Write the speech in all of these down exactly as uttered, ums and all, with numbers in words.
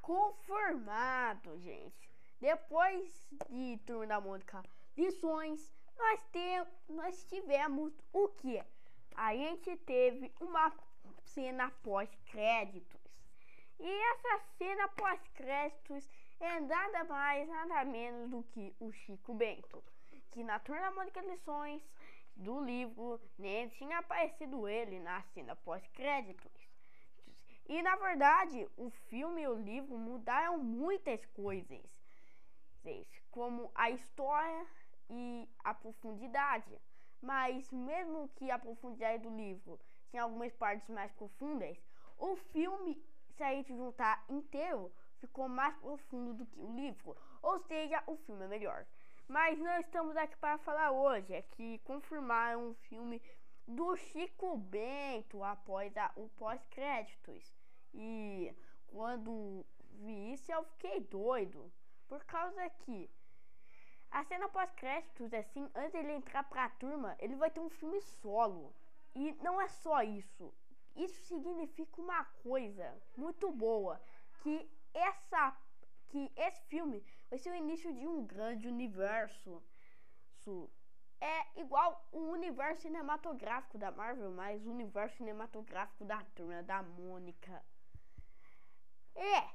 confirmado, gente. Depois de Turma da Mônica Lições, nós, te, nós tivemos o que? A gente teve uma cena pós-créditos. E essa cena pós-créditos é nada mais, nada menos do que o Chico Bento, que na Turma da Mônica Lições do livro nem tinha aparecido ele na cena pós-créditos. E na verdade, o filme e o livro mudaram muitas coisas, como a história e a profundidade. Mas mesmo que a profundidade do livro tinha algumas partes mais profundas, o filme, se a gente juntar inteiro, ficou mais profundo do que o livro. Ou seja, o filme é melhor. Mas não estamos aqui para falar hoje, é que confirmaram o filme do Chico Bento após a, o pós-créditos. E quando vi isso eu fiquei doido, por causa que a cena pós-créditos, assim, antes de ele entrar pra turma, ele vai ter um filme solo. E não é só isso. Isso significa uma coisa muito boa, que essa que esse filme vai ser o início de um grande universo. Isso é igual o universo cinematográfico da Marvel, mas o universo cinematográfico da Turma da Mônica. É.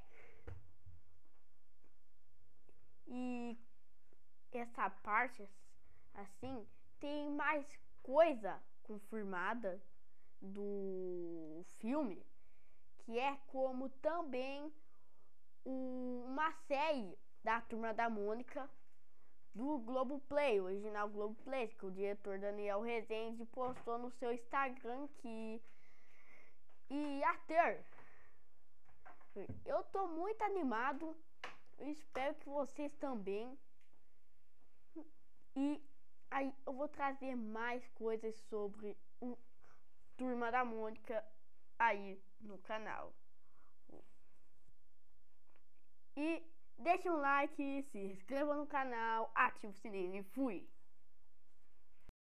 E essa parte, assim, tem mais coisa confirmada do filme, que é como também um, uma série da Turma da Mônica do Globoplay, o original Globoplay, que o diretor Daniel Rezende postou no seu Instagram que ia ter. Eu tô muito animado, eu espero que vocês também. E aí eu vou trazer mais coisas sobre o Turma da Mônica aí no canal. E deixe um like, se inscreva no canal, ative o sininho e fui!